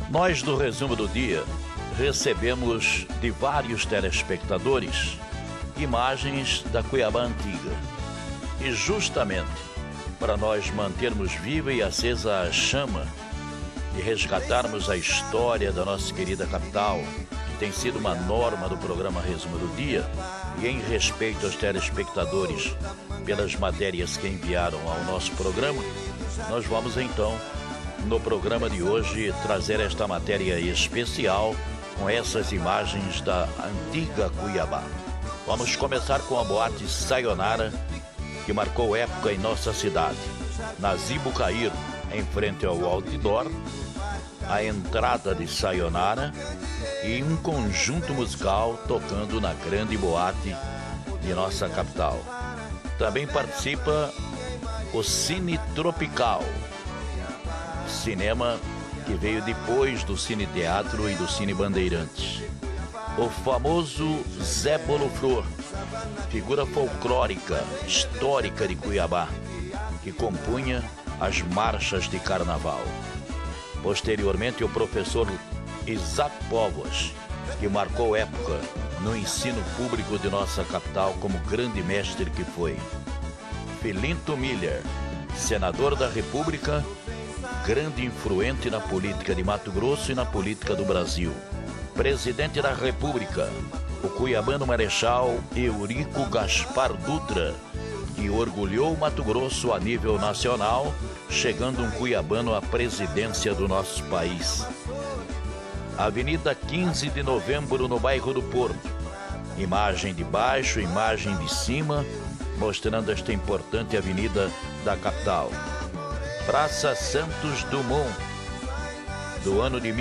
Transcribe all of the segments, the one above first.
Nós do Resumo do Dia recebemos de vários telespectadores imagens da Cuiabá antiga. E justamente para nós mantermos viva e acesa a chama e resgatarmos a história da nossa querida capital, que tem sido uma norma do programa Resumo do Dia, e em respeito aos telespectadores pelas matérias que enviaram ao nosso programa, nós vamos então, no programa de hoje, trazer esta matéria especial com essas imagens da antiga Cuiabá. Vamos começar com a boate Sayonara, que marcou época em nossa cidade. Na Zibucaíro, em frente ao outdoor, a entrada de Sayonara e um conjunto musical tocando na grande boate de nossa capital. Também participa o Cine Tropical, cinema que veio depois do Cine Teatro e do Cine Bandeirantes. O famoso Zé Boloflor, figura folclórica, histórica de Cuiabá, que compunha as marchas de carnaval. Posteriormente, o professor Isaac Povos, que marcou época no ensino público de nossa capital como grande mestre que foi. Filinto Miller, senador da República, grande influente na política de Mato Grosso e na política do Brasil. Presidente da República, o cuiabano marechal Eurico Gaspar Dutra, que orgulhou Mato Grosso a nível nacional, chegando um cuiabano à presidência do nosso país. Avenida 15 de Novembro, no bairro do Porto. Imagem de baixo, imagem de cima, mostrando esta importante avenida da capital. Praça Santos Dumont, do ano de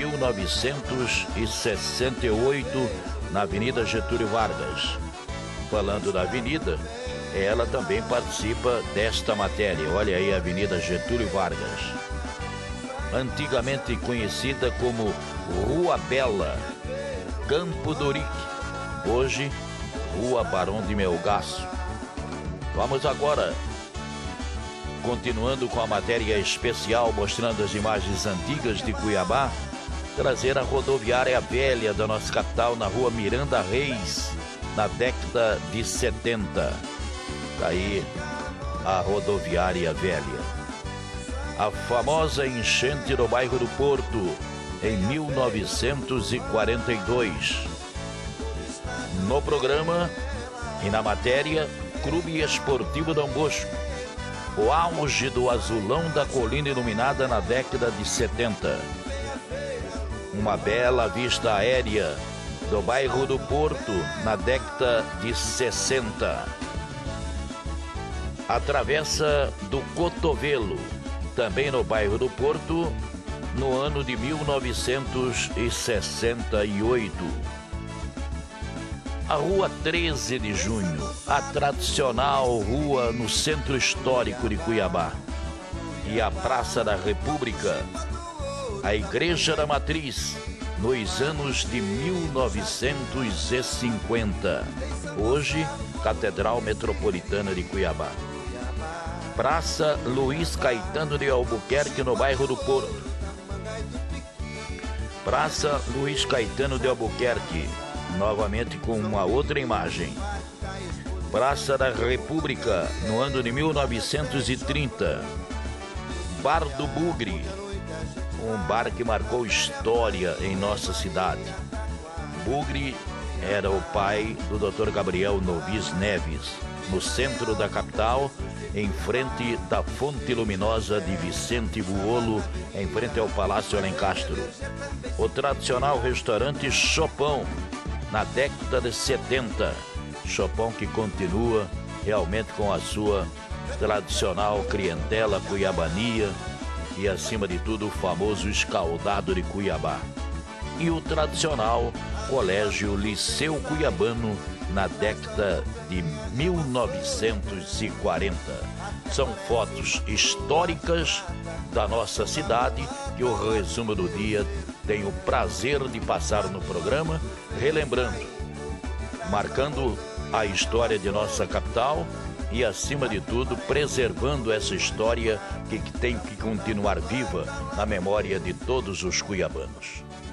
1968, na Avenida Getúlio Vargas. Falando da avenida, ela também participa desta matéria. Olha aí a Avenida Getúlio Vargas, antigamente conhecida como Rua Bela, Campo do Urique, hoje Rua Barão de Melgaço. Vamos agora, continuando com a matéria especial mostrando as imagens antigas de Cuiabá, trazer a rodoviária velha da nossa capital na Rua Miranda Reis, na década de 70. Daí a rodoviária velha. A famosa enchente do bairro do Porto, em 1942. No programa e na matéria, Clube Esportivo Dom Bosco, o auge do azulão da colina iluminada na década de 70. Uma bela vista aérea do bairro do Porto na década de 60. A Travessa do Cotovelo, também no bairro do Porto, no ano de 1968. A Rua 13 de Junho, a tradicional rua no centro histórico de Cuiabá. E a Praça da República, a Igreja da Matriz, nos anos de 1950. Hoje, Catedral Metropolitana de Cuiabá. Praça Luiz Caetano de Albuquerque, no bairro do Porto. Praça Luiz Caetano de Albuquerque, novamente com uma outra imagem. Praça da República, no ano de 1930. Bar do Bugre, um bar que marcou história em nossa cidade. Bugre era o pai do Dr. Gabriel Novis Neves, no centro da capital, em frente da Fonte Luminosa de Vicente Buolo, em frente ao Palácio Alencastro. O tradicional restaurante Chopão, na década de 70. Chopão que continua realmente com a sua tradicional clientela cuiabania e, acima de tudo, o famoso escaldado de Cuiabá. E o tradicional Colégio Liceu Cuiabano, na década de 1940. São fotos históricas da nossa cidade que o Resumo do Dia tem o prazer de passar no programa, relembrando, marcando a história de nossa capital e, acima de tudo, preservando essa história que tem que continuar viva na memória de todos os cuiabanos.